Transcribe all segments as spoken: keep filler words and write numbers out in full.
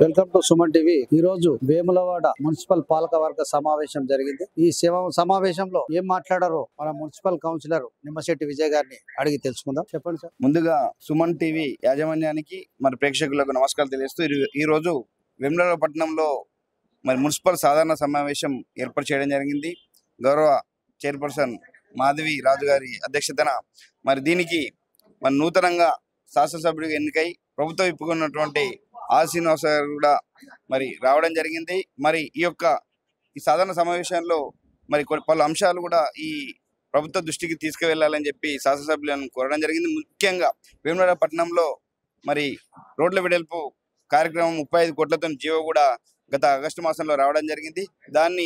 Welcome to Suman TV. ఈ రోజు Vemulawada municipal పాలకవర్గ సమావేశం జరిగింది. ఈ సమావేశంలో ఏం మాట్లాడారో మన మున్సిపల్ కౌన్సిలర్ నిమ్మశెట్టి విజయ్ గారిని అడిగి తెలుసుకుందాం. చెప్పండి సార్. ముందుగా సుమన్ టీవీ యాజమాన్యానికి మరి ప్రేక్షకులకు నమస్కారాలు తెలియజేస్తూ ఈ రోజు వేములవాడ పట్టణంలో మరి మున్సిపల్ సాధారణ సమావేశం ఏర్పాటు చేయడం జరిగింది. గౌరవ చైర్పర్సన్ మాధవి రాజు గారి అధ్యక్షతన మరి దీనికి మరి నూతనంగా శాసనసభ్యుడిగా ఎన్నికై ప్రభుత్వం ఇప్పుకున్నటువంటి ఆ శ్రీనివాస గారు కూడా మరి రావడం జరిగింది. మరి ఈ యొక్క ఈ సాధారణ సమావేశంలో మరి పలు అంశాలు కూడా ఈ ప్రభుత్వ దృష్టికి తీసుకువెళ్లాలని చెప్పి శాసనసభ్యులను కోరడం జరిగింది. ముఖ్యంగా వేములవాడ పట్టణంలో మరి రోడ్ల వెడల్పు కార్యక్రమం ముప్పై ఐదు కోట్లతో జీవో కూడా గత ఆగస్టు మాసంలో రావడం జరిగింది. దాన్ని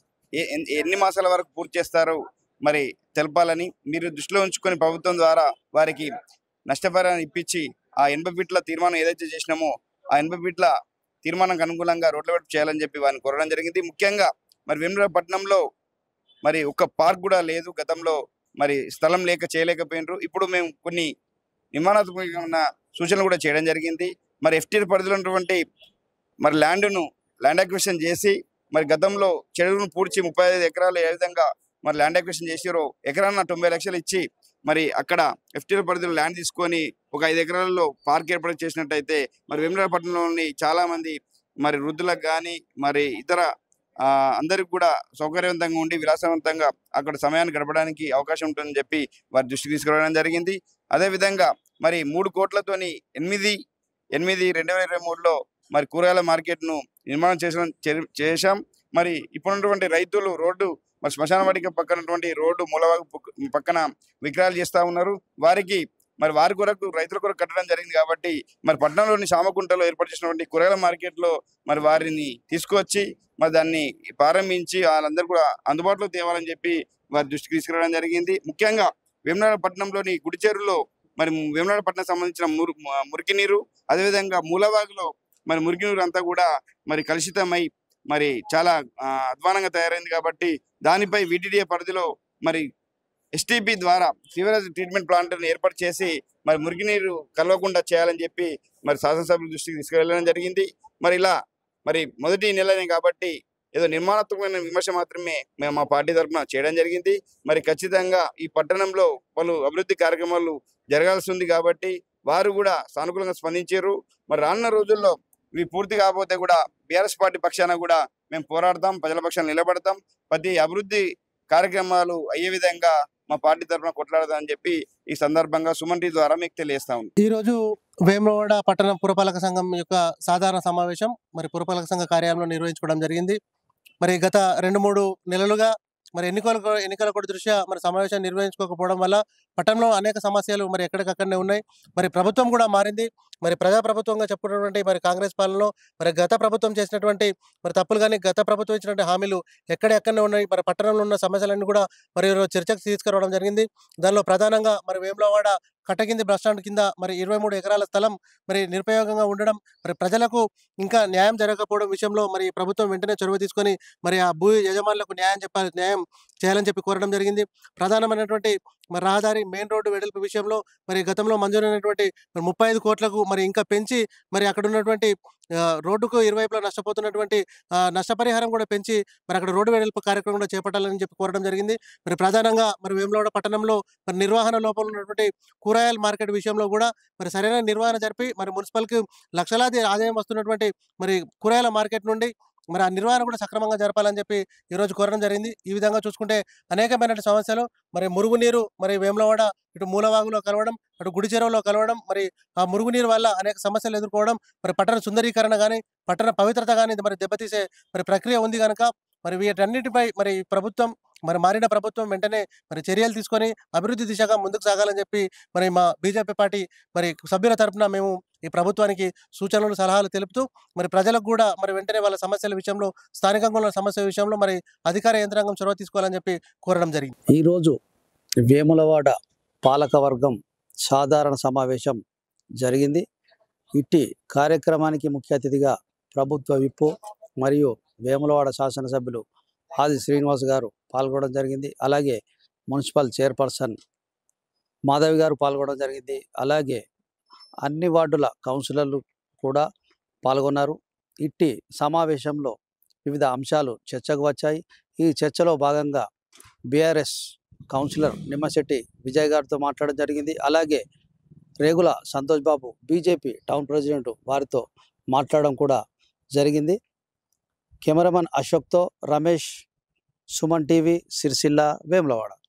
ఎన్ని మాసాల వరకు పూర్తి చేస్తారో మరి తెలపాలని మీరు దృష్టిలో ఉంచుకొని ప్రభుత్వం ద్వారా వారికి నష్టపరిహారం ఇప్పించి ఆ ఎనభై ఫీట్ల తీర్మానం ఏదైతే చేసినామో ఆ ఎనభై ఫీట్ల తీర్మానానికి అనుకూలంగా రోడ్ల వెడల్పు చేయాలని చెప్పి వారిని కోరడం జరిగింది. ముఖ్యంగా మరి వేములవాడ పట్టణంలో మరి ఒక్క పార్క్ కూడా లేదు. గతంలో మరి స్థలం లేక చేయలేకపోయినారు. ఇప్పుడు మేము కొన్ని నిర్మాణాత్మకమైన సూచనలు కూడా చేయడం జరిగింది. మరి ఎఫ్టీ పరిధిలో ఉన్నటువంటి మరి ల్యాండ్ను ల్యాండ్ అక్విజిషన్ చేసి మరి గతంలో చెరువును పూడ్చి ముప్పై ఐదు ఎకరాలు ఏ విధంగా మరి ల్యాండ్ అక్విజిషన్ చేసిరో ఎకరాన్న తొంభై లక్షలు ఇచ్చి మరి అక్కడ ఎఫ్టీ పరిధిలో ల్యాండ్ తీసుకొని ఒక ఐదు ఎకరాలలో పార్క్ ఏర్పాటు చేసినట్టయితే మరి వేములవాడ పట్టణంలోని చాలా మంది మరి వృద్ధులకు కానీ మరి ఇతర అందరికి కూడా సౌకర్యవంతంగా ఉండి విలాసవంతంగా అక్కడ సమయాన్ని గడపడానికి అవకాశం ఉంటుందని చెప్పి వారి దృష్టికి తీసుకురావడం జరిగింది. అదేవిధంగా మరి మూడు కోట్లతోని ఎనిమిది ఎనిమిది రెండు వేల ఇరవై మూడులో మరి కూరగాయల మార్కెట్ను నిర్మాణం చేసడం చేశాం. మరి ఇప్పుడున్నటువంటి రైతులు రోడ్డు మరి శ్మశాన వాటిక పక్కనటువంటి రోడ్డు మూలవాగు పక్కన విక్రయాలు చేస్తూ ఉన్నారు. వారికి మరి వారి కొరకు రైతుల కొరకు కట్టడం జరిగింది కాబట్టి మరి పట్టణంలోని సామకుంటలో ఏర్పాటు చేసినటువంటి కూరగాయల మార్కెట్లో మరి వారిని తీసుకువచ్చి మరి దాన్ని ప్రారంభించి వాళ్ళందరూ కూడా అందుబాటులో తేవాలని చెప్పి వారి దృష్టికి తీసుకురావడం జరిగింది. ముఖ్యంగా వేములవాడ పట్టణంలోని గుడిచేరులో మరి వేములవాడ పట్టణం సంబంధించిన మురు మురికి నీరు అదేవిధంగా మూలవాగులో మరి మురికి నీరు అంతా కూడా మరి కలుషితమై మరి చాలా అధ్వానంగా తయారైంది కాబట్టి దానిపై విటిడిఏ పరిధిలో మరి ఎస్టీపీ ద్వారా సివరేజ్ ట్రీట్మెంట్ ప్లాంట్ను ఏర్పాటు చేసి మరి మురికి నీరు కలవకుండా చేయాలని చెప్పి మరి శాసనసభ్యుల దృష్టికి తీసుకువెళ్ళడం జరిగింది. మరి ఇలా మరి మొదటి నెలనే కాబట్టి ఏదో నిర్మాణాత్మకమైన విమర్శ మాత్రమే మేము మా పార్టీ తరఫున చేయడం జరిగింది. మరి ఖచ్చితంగా ఈ పట్టణంలో పలు అభివృద్ధి కార్యక్రమాలు జరగాల్సి ఉంది కాబట్టి వారు కూడా సానుకూలంగా స్పందించారు. మరి రానున్న రోజుల్లో ఇవి పూర్తి కాకపోతే కూడా బీఆర్ఎస్ పార్టీ పక్షాన కూడా మేము పోరాడతాం, ప్రజల పక్షాన నిలబడతాం, ప్రతి అభివృద్ధి కార్యక్రమాలు అయ్యే విధంగా మా పార్టీ తరఫున కొట్లాడదామని చెప్పి ఈ సందర్భంగా సుమన్ టీవీ ద్వారా మీకు తెలియజేస్తా ఉంది. ఈ రోజు వేములవాడ పట్టణ పురపాలక సంఘం యొక్క సాధారణ సమావేశం మరి పురపాలక సంఘ కార్యాలయంలో నిర్వహించుకోవడం జరిగింది. మరి గత రెండు మూడు నెలలుగా మరి ఎన్నికల ఎన్నికల కూడా దృష్ట్యా మరి సమావేశాన్ని నిర్వహించుకోకపోవడం వల్ల పట్టణంలో అనేక సమస్యలు మరి ఎక్కడికక్కడనే ఉన్నాయి. మరి ప్రభుత్వం కూడా మారింది. మరి ప్రజాప్రభుత్వంగా చెప్పుకున్నటువంటి మరి కాంగ్రెస్ పాలనలో మరి గత ప్రభుత్వం చేసినటువంటి మరి తప్పులు కానీ గత ప్రభుత్వం ఇచ్చినటువంటి హామీలు ఎక్కడెక్కడనే ఉన్నాయి. మరి పట్టణంలో ఉన్న సమస్యలన్నీ కూడా మరి చర్చకు తీసుకురావడం జరిగింది. దానిలో ప్రధానంగా మరి వేములవాడ కట్టకింది బస్టాండ్ కింద మరి ఇరవై మూడు ఎకరాల స్థలం మరి నిరుపయోగంగా ఉండడం, మరి ప్రజలకు ఇంకా న్యాయం జరగకపోవడం విషయంలో మరి ప్రభుత్వం వెంటనే చొరవ తీసుకొని మరి ఆ భూ యజమానులకు న్యాయం చెప్పాలి న్యాయం చేయాలని చెప్పి కోరడం జరిగింది. ప్రధానమైనటువంటి మరి రహదారి మెయిన్ రోడ్డు వెడల్పు విషయంలో మరి గతంలో మంజూరైనటువంటి మరి ముప్పై ఐదు కోట్లకు మరి ఇంకా పెంచి మరి అక్కడ ఉన్నటువంటి రోడ్డుకు ఇరువైపులా నష్టపోతున్నటువంటి నష్టపరిహారం కూడా పెంచి మరి అక్కడ రోడ్డు వెడల్పు కార్యక్రమం కూడా చేపట్టాలని చెప్పి కోరడం జరిగింది. మరి ప్రధానంగా మరి వేములవాడ పట్టణంలో మరి నిర్వహణ లోపల ఉన్నటువంటి కూరగాయల మార్కెట్ విషయంలో కూడా మరి సరైన నిర్వహణ జరిపి మరి మున్సిపల్కి లక్షలాది ఆదాయం వస్తున్నటువంటి మరి కూరగాయల మార్కెట్ నుండి మరి ఆ నిర్వహణ కూడా సక్రమంగా జరపాలని చెప్పి ఈరోజు కోరడం జరిగింది. ఈ విధంగా చూసుకుంటే అనేకమైన సమస్యలు మరి మురుగునీరు మరి వేములవాడ ఇటు మూలవాగులో కలవడం అటు గుడి చెరువులో కలవడం మరి ఆ మురుగునీరు వల్ల అనేక సమస్యలు ఎదుర్కోవడం మరి పట్టణ సుందరీకరణ కానీ పట్టణ పవిత్రత కానీ మరి దెబ్బతీసే మరి ప్రక్రియ ఉంది కనుక మరి వీటన్నిటిపై మరి ప్రభుత్వం మరి మారిన ప్రభుత్వం వెంటనే మరి చర్యలు తీసుకొని అభివృద్ధి దిశగా ముందుకు సాగాలని చెప్పి మరి మా బీజేపీ పార్టీ మరి సభ్యుల తరఫున మేము ఈ ప్రభుత్వానికి సూచనలు సలహాలు తెలుపుతూ మరి ప్రజలకు కూడా మరి వెంటనే వాళ్ళ సమస్యల విషయంలో స్థానికంగా ఉన్న సమస్యల విషయంలో మరి అధికార యంత్రాంగం చొరవ తీసుకోవాలని చెప్పి కోరడం జరిగింది. ఈరోజు వేములవాడ పాలకవర్గం సాధారణ సమావేశం జరిగింది. ఇట్టి కార్యక్రమానికి ముఖ్య అతిథిగా ప్రభుత్వ విప్పు మరియు వేములవాడ శాసనసభ్యులు ఆది శ్రీనివాస్ గారు పాల్గొనడం జరిగింది. అలాగే మున్సిపల్ చైర్పర్సన్ మాధవి గారు పాల్గొనడం జరిగింది. అలాగే అన్ని వార్డుల కౌన్సిలర్లు కూడా పాల్గొన్నారు. ఇట్టి సమావేశంలో వివిధ అంశాలు చర్చకు వచ్చాయి. ఈ చర్చలో భాగంగా బీఆర్ఎస్ కౌన్సిలర్ నిమ్మశెట్టి విజయ్ గారితో మాట్లాడడం జరిగింది. అలాగే Regula Santosh Babu BJP town president వారితో మాట్లాడడం కూడా జరిగింది. కెమెరామన్ అశోక్తో రమేష్, సుమన్ టీవీ, సిరిసిల్ల, వేములవాడ.